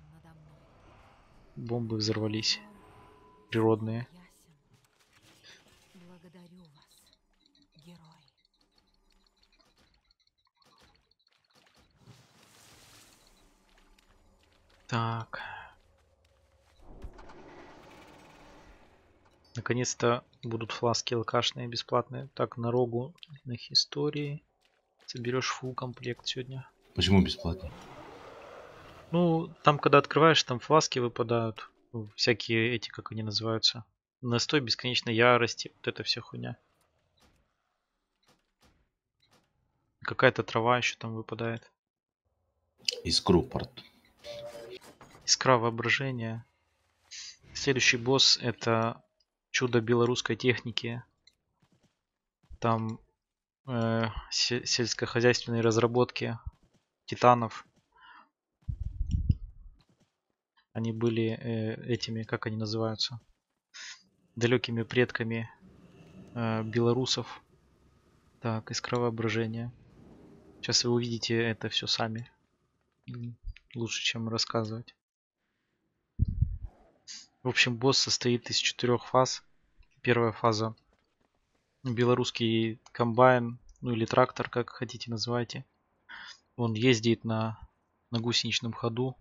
Бомбы взорвались. Природные. Благодарю вас, герой. Так. Наконец-то будут фласки ЛКшные бесплатные. Так, на рогу их истории. Соберешь фулл комплект сегодня. Почему бесплатно? Ну, там, когда открываешь, там фласки выпадают. Всякие эти, как они называются. Настой бесконечной ярости. Вот эта вся хуйня. Какая-то трава еще там выпадает. Искрупорт. Искра воображения. Следующий босс это чудо белорусской техники. Там сельскохозяйственные разработки титанов. Они были этими, как они называются, далекими предками белорусов. Так, искра воображения. Сейчас вы увидите это все сами. Лучше, чем рассказывать. В общем, босс состоит из 4 фаз. Первая фаза белорусский комбайн, ну или трактор, как хотите называйте. Он ездит на гусеничном ходу.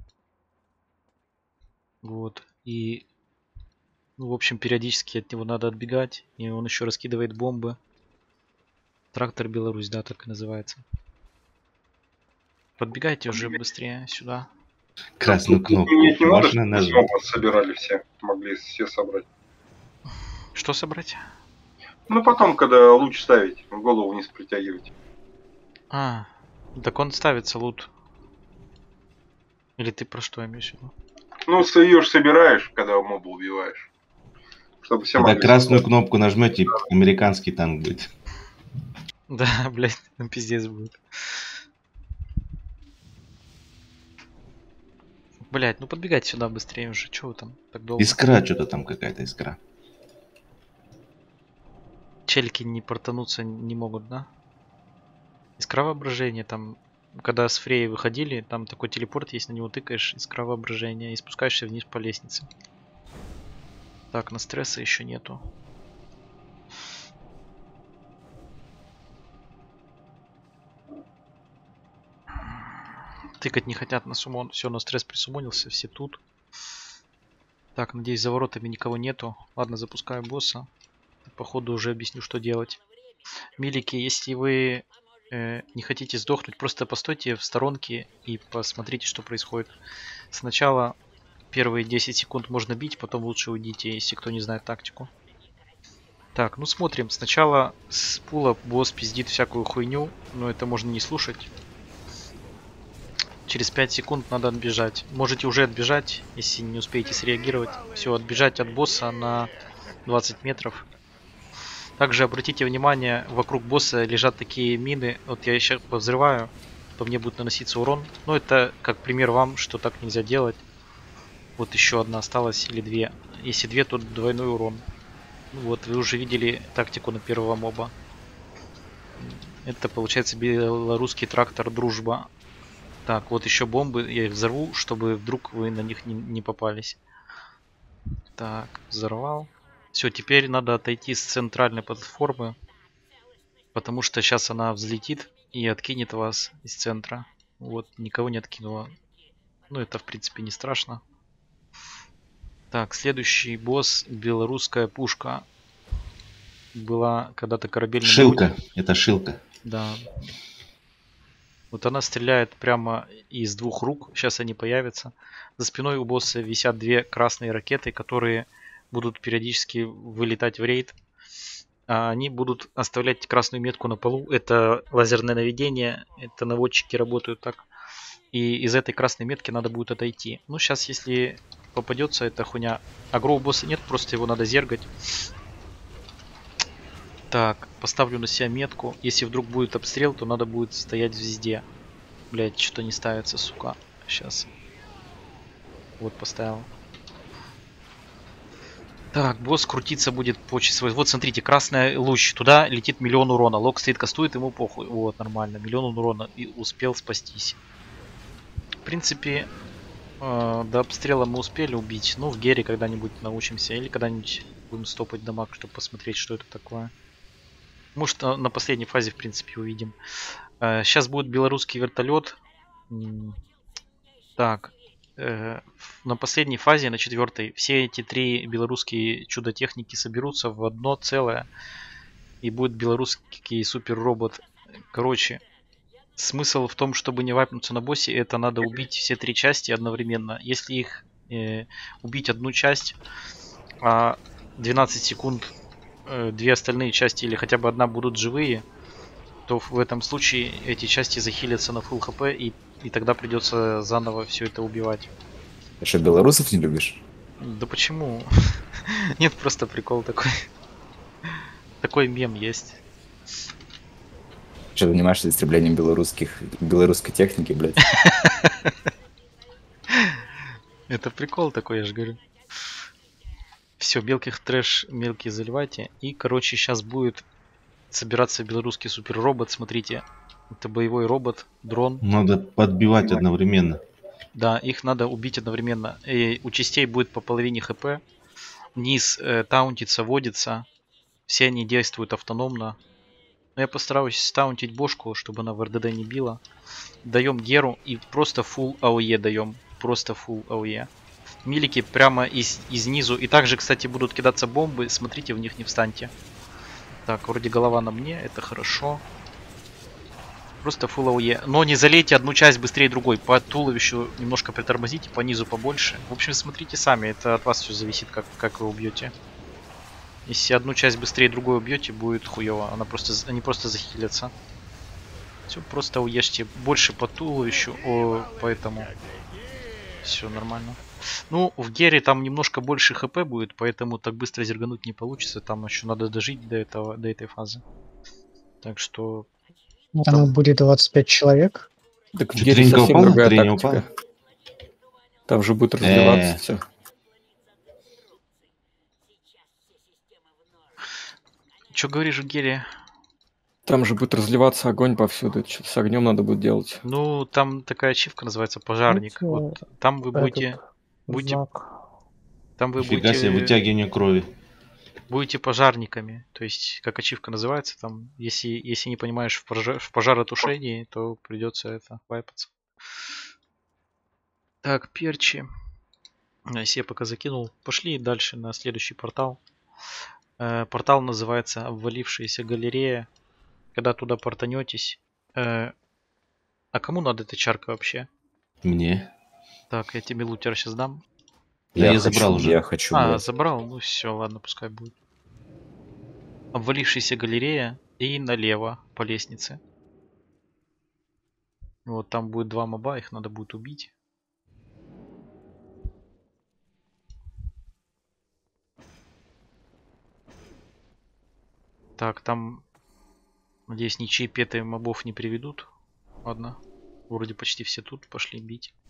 Вот. И, ну, в общем, периодически от него надо отбегать. И он еще раскидывает бомбы. Трактор Беларусь, да, так и называется. Подбегайте уже быстрее сюда. Красную кнопку. Нет, не надо, Можно чтобы нажать. собирали все. Могли все собрать. Что собрать? Ну потом, когда луч ставить, голову вниз притягивать. А, так он ставится лут. Или ты про что имеешь в виду? Ну, ее же собираешь, когда моба убиваешь. Чтобы все Когда могли красную собрать. кнопку нажмете, американский танк будет. Да, блядь, пиздец будет. Блядь, ну подбегайте сюда быстрее уже. Чего вы там так долго? Искра, что-то там какая-то искра. Челики не портануться не могут, да? Искра воображения там, когда с Фреей выходили, там такой телепорт есть, на него тыкаешь, искра воображения и спускаешься вниз по лестнице. Так, на стресса еще нету. Тыкать не хотят на суммон. Все, на стресс присуммонился, все тут. Так, надеюсь, за воротами никого нету. Ладно, запускаю босса. Походу уже объясню, что делать. Милики, если вы не хотите сдохнуть, просто постойте в сторонке и посмотрите, что происходит. Сначала первые 10 секунд можно бить, потом лучше уйдите, если кто не знает тактику. Так, ну смотрим. Сначала с пула босс пиздит всякую хуйню, но это можно не слушать. Через 5 секунд надо отбежать. Можете уже отбежать, если не успеете среагировать. Все, отбежать от босса на 20 метров. Также обратите внимание, вокруг босса лежат такие мины. Вот я сейчас повзрываю, по мне будет наноситься урон. Но это как пример вам, что так нельзя делать. Вот еще одна осталась или две. Если две, то двойной урон. Вот, вы уже видели тактику на первого моба. Это получается белорусский трактор «Дружба». Так, вот еще бомбы. Я их взорву, чтобы вдруг вы на них не попались. Так, взорвал. Все, теперь надо отойти с центральной платформы. Потому что сейчас она взлетит и откинет вас из центра. Вот, никого не откинула. Ну, это в принципе не страшно. Так, следующий босс — белорусская пушка. Была когда-то корабельная... Шилка. Это шилка. Да. Вот она стреляет прямо из двух рук. Сейчас они появятся. За спиной у босса висят две красные ракеты, которые будут периодически вылетать в рейд. Они будут оставлять красную метку на полу. Это лазерное наведение. Это наводчики работают так. И из этой красной метки надо будет отойти. Ну, сейчас, если попадется эта хуйня... Агро у босса нет, просто его надо зергать. Так, поставлю на себя метку. Если вдруг будет обстрел, то надо будет стоять в звезде. Блять, что-то не ставится, сука. Сейчас. Вот, поставил. Так, босс крутиться будет по часовой. Вот, смотрите, красный луч. Туда летит 1 000 000 урона. Лок стоит, кастует, ему похуй. Вот, нормально. 1 000 000 урона. И успел спастись. В принципе, до обстрела мы успели убить. Ну, в Гере когда-нибудь научимся. Или когда-нибудь будем стопать дамаг, чтобы посмотреть, что это такое. Может, на последней фазе, в принципе, увидим. Сейчас будет белорусский вертолет. Так. На последней фазе, на 4-й, все эти 3 белорусские чудо-техники соберутся в одно целое. И будет белорусский супер-робот. Короче, смысл в том, чтобы не вайпнуться на боссе, это надо убить все 3 части одновременно. Если их убить одну часть, 12 секунд 2 остальные части или хотя бы одна будут живые, то в этом случае эти части захилятся на full хп, и тогда придется заново все это убивать. Ты что, белорусов не любишь? Да почему? Нет, просто прикол такой. Такой мем есть. Что, занимаешься истреблением белорусской техники, блядь? Это прикол такой, я же говорю. Все, мелких трэш мелкие заливайте. И, короче, сейчас будет собираться белорусский суперробот. Смотрите, это боевой робот, дрон. Надо подбивать одновременно. Да, их надо убить одновременно. И у частей будет по половине хп. Низ таунтится, водится. Все они действуют автономно. Но я постараюсь стаунтить бошку, чтобы она в РДД не била. Даем Геру и просто full АОЕ даем. Просто full АОЕ. Милики прямо из низу. И также, кстати, будут кидаться бомбы. Смотрите, в них не встаньте. Так, вроде голова на мне. Это хорошо. Просто full АОЕ. Но не залейте одну часть быстрее другой. По туловищу немножко притормозите, по низу побольше. В общем, смотрите сами. Это от вас все зависит, как вы убьете. Если одну часть быстрее другой убьете, будет хуево. Они просто захилятся. Все, просто уешьте больше по туловищу. Поэтому все нормально. Ну, в Гере там немножко больше хп будет, поэтому так быстро зергануть не получится. Там еще надо дожить до этой фазы. Так что... Там будет 25 человек. Так в Гере совсем другая тактика. Там же будет развиваться все. Что говоришь, Гери? Там же будет разливаться огонь повсюду. Что-то с огнем надо будет делать. Ну, там такая ачивка называется пожарник. Вот, там вы будете... Там вы Нифига себе, вытягивание крови. Будете пожарниками. То есть, как ачивка называется, там, если не понимаешь в пожаротушении, то придется это вайпаться. Так, перчи. Я пока закинул. Пошли дальше на следующий портал. Портал называется «Обвалившаяся галерея». Когда туда портанетесь... А кому надо эта чарка вообще? Мне. Так, я тебе лутер сейчас дам. Я забрал уже. Я хочу. Забрал? Ну все, ладно, пускай будет. Обвалившаяся галерея и налево по лестнице. Вот там будет 2 моба, их надо будет убить. Так, там, надеюсь, ничьи петы мобов не приведут. Ладно, вроде почти все тут, пошли бить.